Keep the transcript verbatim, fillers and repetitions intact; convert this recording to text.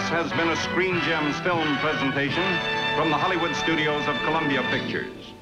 has been a Screen Gems film presentation from the Hollywood studios of Columbia Pictures.